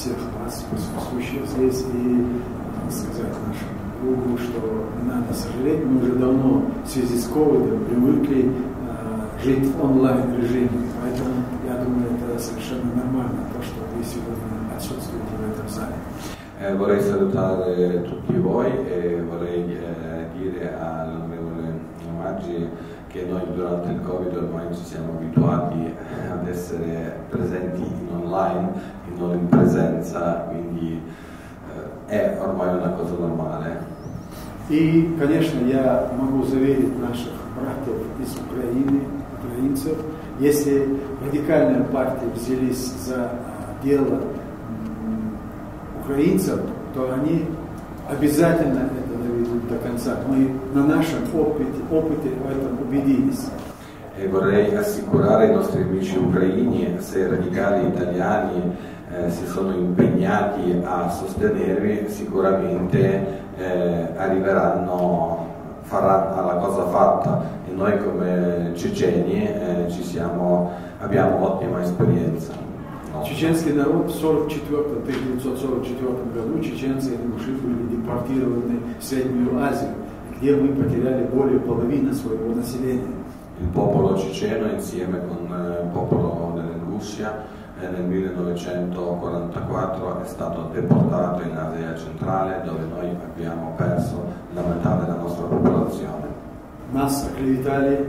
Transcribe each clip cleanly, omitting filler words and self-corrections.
всех нас, присутствующих здесь, и сказать нашему другу, что не надо сожалеть, мы уже давно в связи с ковидом привыкли жить в онлайн-режиме, поэтому я думаю, это совершенно нормально, то, что вы сегодня отсутствуете в этом зале. Vorrei salutare tutti voi e vorrei dire all'onorevole Maggi che noi durante il Covid ormai ci siamo abituati ad essere presenti in online e non in presenza, quindi è ormai una cosa normale. И, конечно, я могу заверить наших братьев из Украины, украинцев, если радикальные партии взялись за дело украинцев, то они обязательно это доведут до конца. Мы на нашем опыте в этом убедились. E vorrei assicurare i nostri amici ucraini, se i radicali italiani si sono impegnati a sostenervi, sicuramente arriveranno, faranno la cosa fatta, e noi come ceceni abbiamo ottima esperienza. Чеченский народ в 1944 году чеченцы уже были депортированы в Среднюю Азию, где мы потеряли более половины своего населения. Il popolo ceceno insieme con il popolo dell'Inguscia nel 1944 è stato deportato in Asia centrale, dove noi abbiamo perso la metà della nostra popolazione. Нас оклеветали,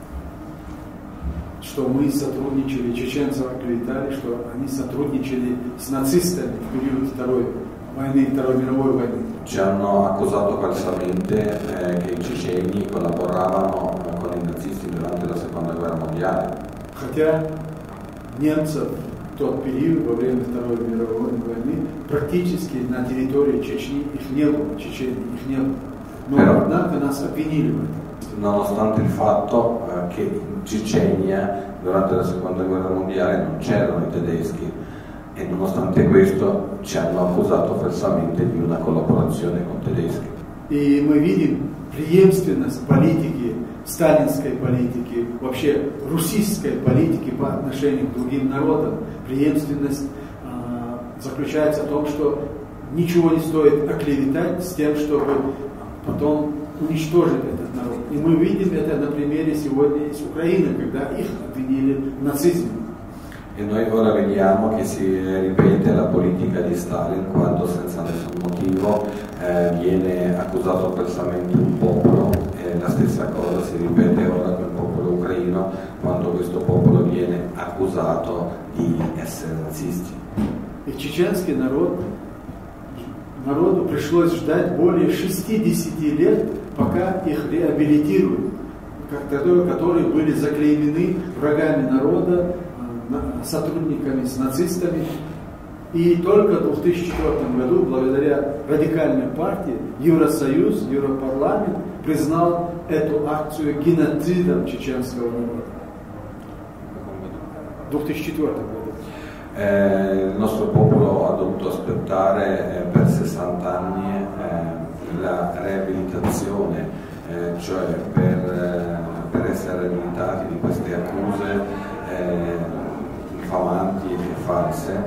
что мы сотрудничали, чеченцев оклеветали, что они сотрудничали с нацистами в период Второй мировой войны. Ci hanno accusato falsamente che i ceceni collaboravano con i nazisti durante la Seconda Guerra Mondiale. Хотя немцев в тот период, во время Второй мировой войны, практически на территории Чечни их не было, Чечении их не было. Но однако нас обвинили в этом. Nonostante il fatto che in Cecenia durante la Seconda Guerra Mondiale non c'erano i tedeschi, e nonostante questo ci hanno accusato falsamente di una collaborazione con tedeschi. И мы видим преемственность политики, сталинской политики, вообще русистской политики по отношению к другим народам. Преемственность заключается в том, что ничего не стоит оклеветать с тем, чтобы потом уничтожить этот народ. И мы видим это на примере сегодня из Украины, когда их обвинили в нацизме. E noi ora vediamo che si ripete la politica di Stalin, quando senza nessun motivo viene accusato falsamente un popolo, e la stessa cosa si ripete ora con il popolo ucraino, quando questo popolo viene accusato di essere nazisti. И чеченский народу пришлось ждать более 60 лет, пока их реабилитируют, которые были заклеймены врагами народа, сотрудниками с нацистами. И только в 2004 году, благодаря радикальной партии, Евросоюз, Европарламент признал эту акцию геноцидом чеченского народа. В 2004 году. Il nostro popolo ha dovuto aspettare per 60 anni la riabilitazione, cioè per essere riabilitati di queste accuse infamanti e false,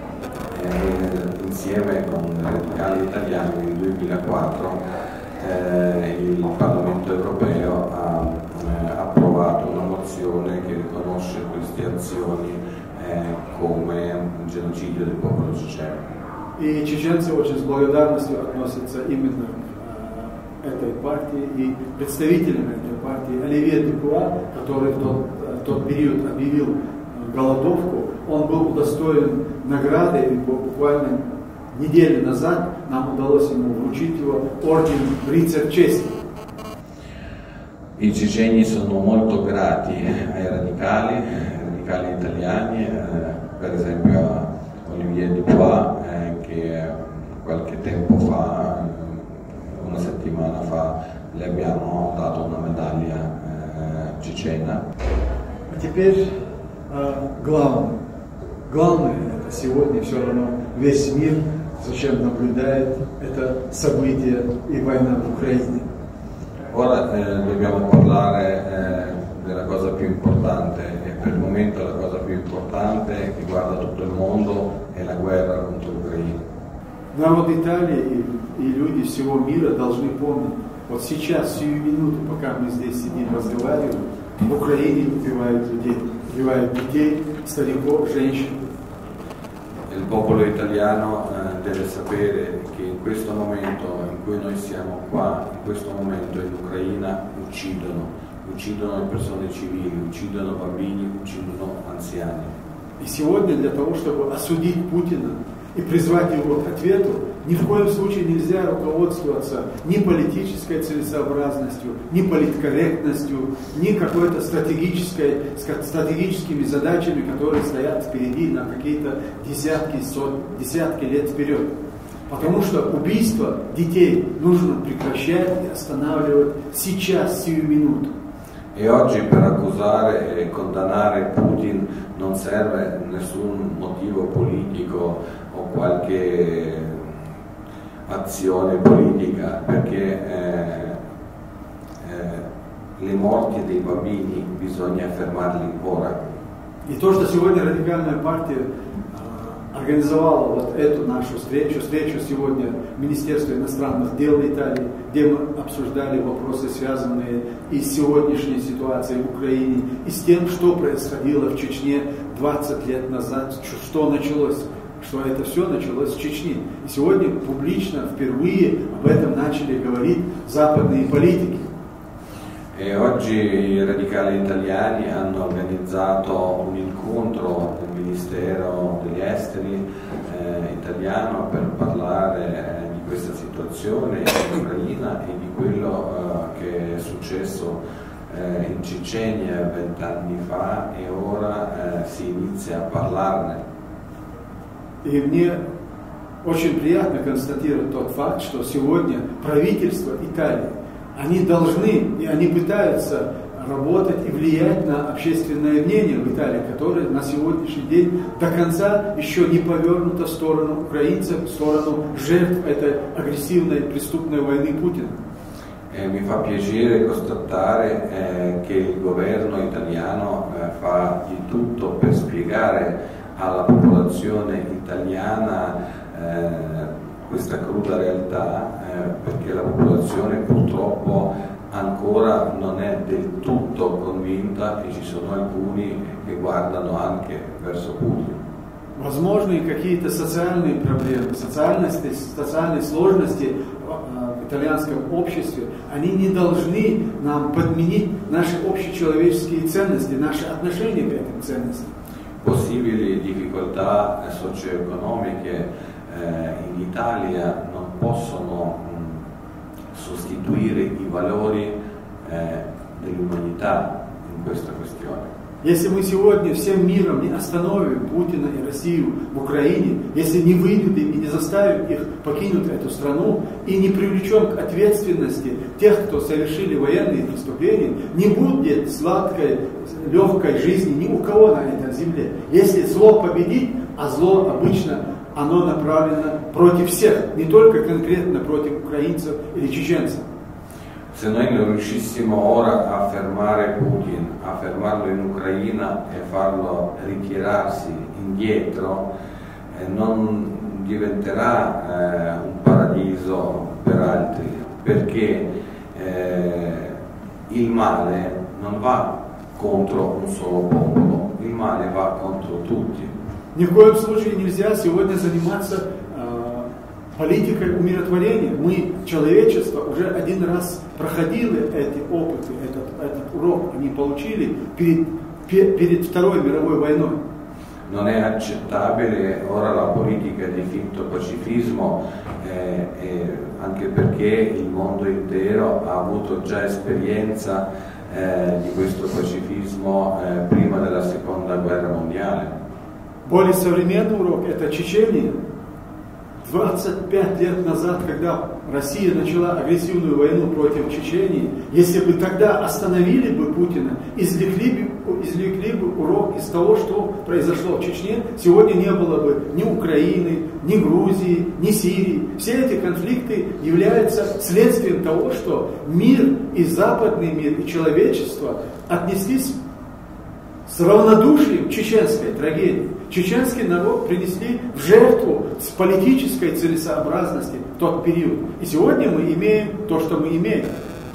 insieme con i radicali italiani nel 2004 il Parlamento europeo ha approvato una mozione che riconosce queste azioni come un genocidio del popolo ceceno. И чеченцы очень с благодарностью относятся именно к этой партии и представителям этой партии. Оливье Дюкруа, который в тот период объявил голодовку, он был удостоен награды, и буквально неделю назад нам удалось ему вручить его орден Рыцарь чести. I ceceni sono molto grati ai radicali italiani, per esempio a Olivier Dubois, che qualche tempo fa, una settimana fa, le abbiamo dato una medaglia cecena. А теперь главное это сегодня все равно весь мир зачем наблюдает это событие и война в Украине. Ora dobbiamo parlare della cosa più importante, e per il momento la cosa più importante che guarda tutto il mondo è è la guerra contro l'Ucraina. Народ Италии и люди всего мира должны помнить, вот сейчас, сию минуту, пока мы здесь sидим, разговариваем, в Украине убивают людей, убивают детей, стариков, женщин. Il popolo italiano deve sapere che in questo momento in cui noi siamo qua, in questo momento in Ucraina uccidono le persone civili, uccidono bambini, uccidono anziani. И сегодня для того, чтобы осудить Путина и призвать его к ответу, ни в коем случае нельзя руководствоваться ни политической целесообразностью, ни политкорректностью, ни какой-то стратегическими задачами, которые стоят впереди на какие-то десятки лет вперед. Потому что убийство детей нужно прекращать и останавливать сейчас, сию минуту. E oggi per accusare e condannare Putin non serve nessun motivo politico o qualche azione politica, perché le morti dei bambini bisogna fermarli ora. И то, что сегодня радикальная партия организовала вот эту нашу встречу сегодня в Министерстве иностранных дел Италии, где мы обсуждали вопросы, связанные и с сегодняшней ситуацией в Украине, и с тем, что происходило в Чечне 20 лет назад, что началось, что это все началось в Чечне. И сегодня публично впервые об этом начали говорить западные политики. E oggi i radicali italiani hanno organizzato un incontro del Ministero degli Esteri italiano per parlare di questa situazione in Ucraina e di quello che è successo in Cecenia 20 anni fa e ora si inizia a parlarne. И мне очень приятно констатировать тот факт, что сегодня правительство Италии, они должны и они пытаются работать и влиять на общественное мнение в Италии, которое на сегодняшний день до конца еще не повернуто в сторону украинцев, в сторону жертв этой агрессивной преступной войны Путина. Mi fa piacere constatare che il governo italiano fa di tutto per spiegare alla popolazione italiana questa cruda realtà, perché la popolazione purtroppo ancora non è del tutto convinta e ci sono alcuni che guardano anche verso Putin. Возможно, какие-то социальные проблемы, социальные сложности в итальянском обществе, они не должны нам подменить наши общечеловеческие ценности, наши отношения к этим ценностям. Possibili difficoltà socio-economiche in Italia non possono sostituire i valori dell'umanità in questa questione. Если мы сегодня всем миром не остановим Путина и Россию в Украине, если не вынудим и не заставим их покинуть эту страну и не привлечем к ответственности тех, кто совершили военные преступления, не будет сладкой, легкой жизни ни у кого на этой земле. Если зло победит, а зло обычно оно направлено против всех, не только конкретно против украинцев или чеченцев. Se noi non riuscissimo ora a fermare Putin, a fermarlo in Ucraina e farlo ritirarsi indietro, non diventerà un paradiso per altri, perché il male non va contro un solo popolo, il male va contro tutti. Ни в коем случае нельзя сегодня заниматься политикой умиротворения. Мы, человечество, уже один раз проходило эти опыты, этот урок они получили перед Второй мировой войной. Non è accettabile ora la politica di finto pacifismo, anche perché il mondo intero ha avuto già esperienza di questo pacifismo prima della Seconda Guerra Mondiale. Более современный урок – это Чечения. 25 лет назад, когда Россия начала агрессивную войну против Чечении, если бы тогда остановили бы Путина, извлекли бы урок из того, что произошло в Чечне, сегодня не было бы ни Украины, ни Грузии, ни Сирии. Все эти конфликты являются следствием того, что мир, и западный мир, и человечество отнеслись с равнодушием к чеченской трагедии. чеченский народ принесли в жертву с политической целесообразности в тот период. И сегодня мы имеем то, что мы имеем.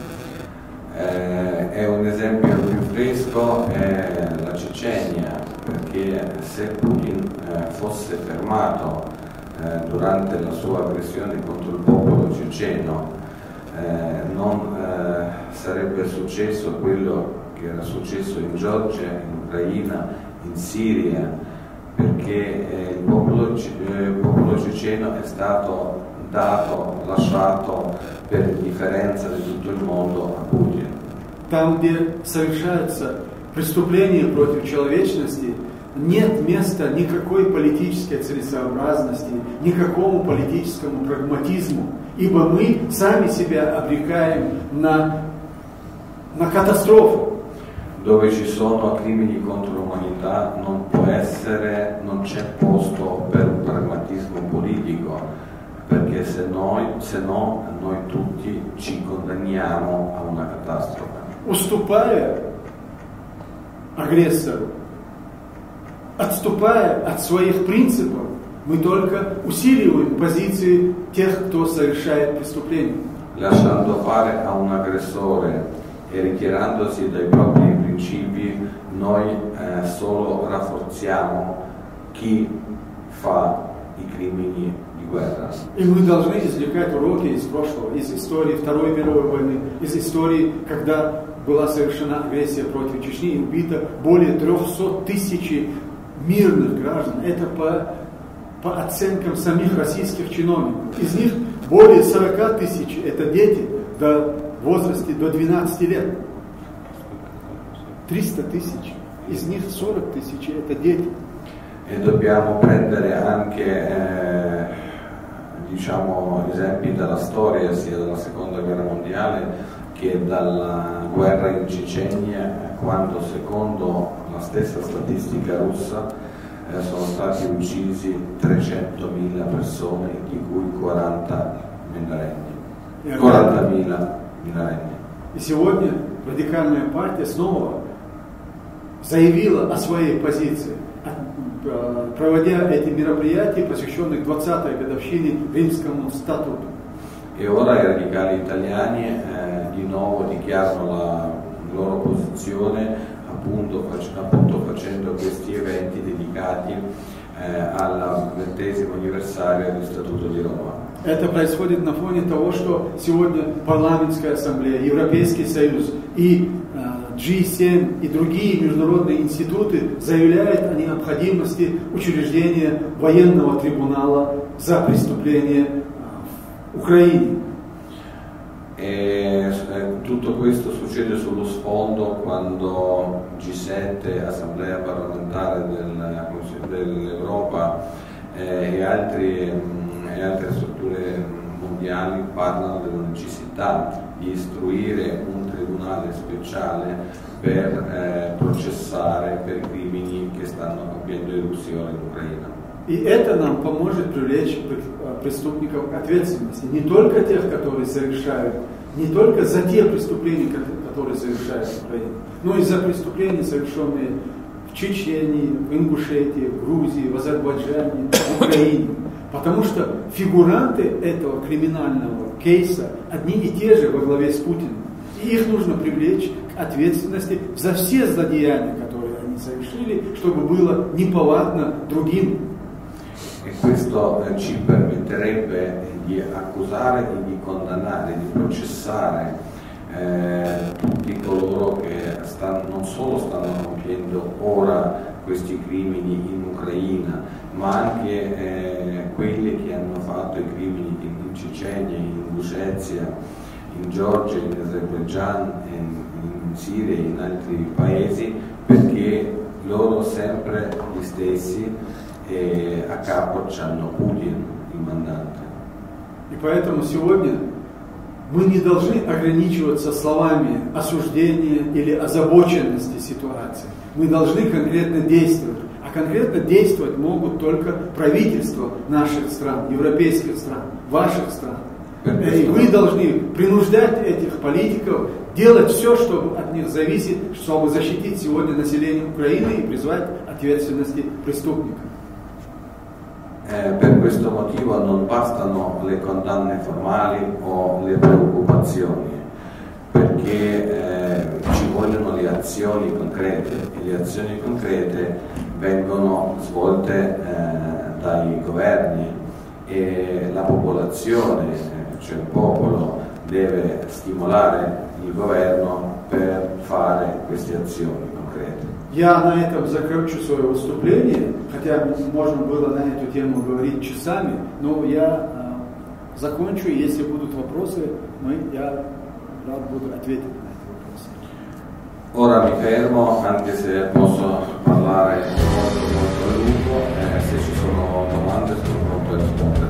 È un esempio più fresco è la Cecenia, perché se Putin fosse fermato durante la sua aggressione contro il popolo ceceno, non sarebbe successo quello che era successo in Georgia, in Ucraina, in Siria, perché il popolo ceceno è stato lasciato per indifferenza di tutto il mondo a Putin. Там, где совершаются преступления против человечности, нет места никакой политической целесообразности, никакому политическому прагматизму, ибо мы сами себя обрекаем на катастрофу. Dove ci sono crimini contro l'umanità non c'è posto per un pragmatismo politico, perché se no noi tutti ci condanniamo a una catastrofe. Уступая агрессору, отступая от своих принципов, мы только усиливаем позиции тех, кто совершает преступления. Lasciando fare a un aggressore e ritirandosi dai propri principi, noi solo rafforziamo chi fa i crimini di guerra. И мы должны извлекать уроки из прошлого, из истории Второй мировой войны, из истории, когда была совершена агрессия против Чечни и убито более 300 тысяч мирных граждан. Это по оценкам самих российских чиновников. Из них более 40 тысяч это дети в возрасте до 12 lет. 300 тысяч. Из них 40 тысяч это дети. E dobbiamo prendere anche esempi dalla storia, sia dalla seconda guerra mondiale che dalla guerra in Cecenia, quando secondo la stessa statistica russa sono stati uccisi 300.000 persone, di cui 40.000 minorenni. И сегодня радикальная партия снова заявила о своей позиции, проводя эти мероприятия, посвященные 20-й годовщине Римскому статуту. E ora i radicali italiani di nuovo dichiarano la loro posizione, appunto facendo questi eventi dedicati al 20° anniversario del Statuto di Roma. Это происходит на фоне того, что сегодня Парламентская ассамблея, Европейский союз и G7 и другие международные институты заявляют о необходимости учреждения военного трибунала за преступления в Украине. E tutto questo succede sullo sfondo quando G7, Assemblea parlamentare dell'Europa e altre strutture mondiali parlano della necessità di istruire un tribunale speciale per processare per i crimini che stanno compiendo i russi ora in Ucraina. И это нам поможет привлечь преступников к ответственности. Не только тех, которые совершают, не только за те преступления, которые совершают в Украине, но и за преступления, совершенные в Чечении, в Ингушетии, в Грузии, в Азербайджане, в Украине. Потому что фигуранты этого криминального кейса одни и те же во главе с Путиным. И их нужно привлечь к ответственности за все злодеяния, которые они совершили, чтобы было неповадно другим. E questo ci permetterebbe di accusare e di condannare, di processare tutti coloro che non solo stanno compiendo ora questi crimini in Ucraina, ma anche quelli che hanno fatto i crimini in Cecenia, in Ingushetia, in Georgia, in Azerbaijan, in Siria e in altri paesi, perché loro sempre gli stessi a capo c'hanno Putin, il mandante. И поэтому сегодня мы не должны ограничиваться словами осуждения или озабоченности ситуации. Мы должны конкретно действовать. А конкретно действовать могут только правительства наших стран, европейских стран, ваших стран. И вы должны принуждать этих политиков делать все, что от них зависит, чтобы защитить сегодня население Украины и призвать к ответственности преступников. Per questo motivo non bastano le condanne formali o le preoccupazioni, perché ci vogliono le azioni concrete, e le azioni concrete vengono svolte dai governi, e la popolazione, cioè il popolo, deve stimolare il governo per fare queste azioni concrete. Я на этом закончу свое выступление, хотя можно было на эту тему говорить часами, но я закончу, и если будут вопросы, я рад буду ответить на эти вопросы. Ora mi fermo, anche se posso parlare molto a lungo, se ci sono domande sono pronto a rispondere.